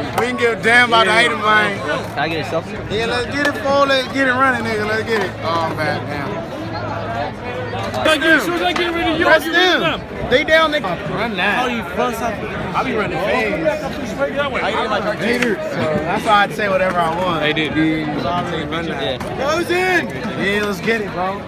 We can give a damn about the item, man. Can I get a selfie? Yeah, let's get it full. Let's get it running, nigga. Let's get it. Oh, man, damn. As soon as I get rid of you, I'll get rid of them. They down, nigga. Run that. How do you front something? I be running fast. That way. So that's why I'd say whatever I want. Hey, dude. Because I already run that. Close in. Yeah, let's get it, bro.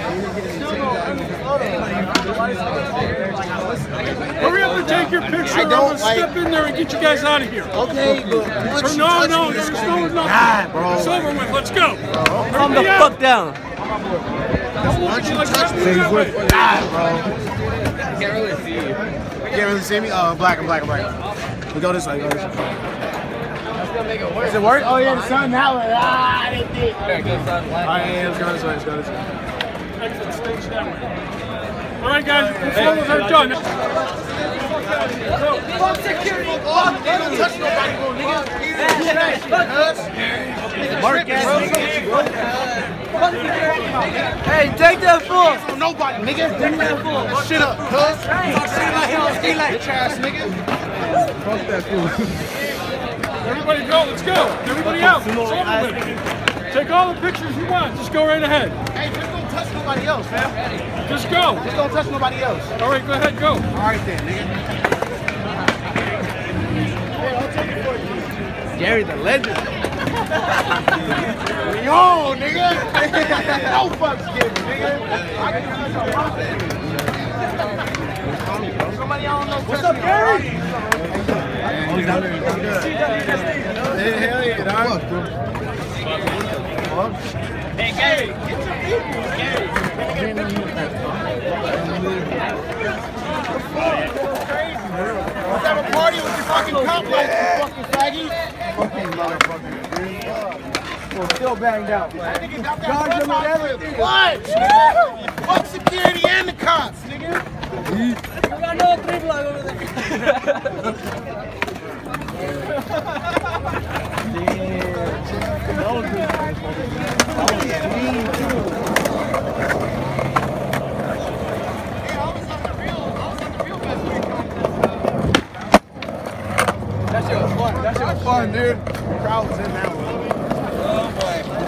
Hurry up and take your picture. I'm going to step in there and get you guys out of here. Okay, but no, there's no nothing. God, bro. It's over with. Let's go. Calm the fuck down. Once you touch me, God, bro. Can't really see you. Can't really see me? Oh, black. We go this way. Does it work? Oh, yeah, the sun that way. Ah, they did. There, go sun. All right, yeah, let's go this way. Exit stage that way. All right, guys, your performers are done. Fuck security. Fuck, they don't touch nobody, bro, nigga. Mark ass nigga. Hey, take that fool. Nobody, nigga. Take that fool. Shit up, cuz. Talk shit like him. Stay like trash, nigga. Fuck that fool. Everybody go, let's go. Everybody else, it's over with. Take all the pictures you want. Just go right ahead. Hey, just don't touch nobody else, fam. Just go. Just don't touch nobody else. All right, go ahead, go. All right then, nigga. Hey, I'll take it for you. Gary the legend. Yo, nigga. No fucks given, nigga. Somebody I don't know. What's up, Gary? Hell yeah, dog. Hey, Gary, get your people. Gary. Let's have a party with your fucking cop lights, you fucking faggy. Fucking motherfucker. We're still banged out, man. What? Fuck security and the cops, nigga. We got another 3 block over there. That shit was fun, dude. The crowd was in that one. Oh boy.